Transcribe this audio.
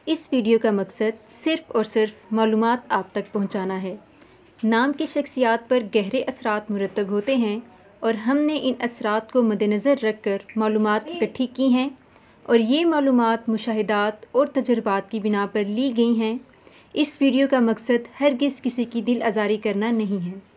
इस वीडियो का मकसद सिर्फ़ और सिर्फ मालूमात आप तक पहुंचाना है। नाम की शख्सियात पर गहरे असरात मुरतब होते हैं और हमने इन असरात को मद्देनज़र रख कर मालूमात इकट्ठी की हैं और ये मालूमात मुशाहिदात और तजर्बात की बिना पर ली गई हैं। इस वीडियो का मकसद हरगिज़ किसी की दिल आज़ारी करना नहीं है।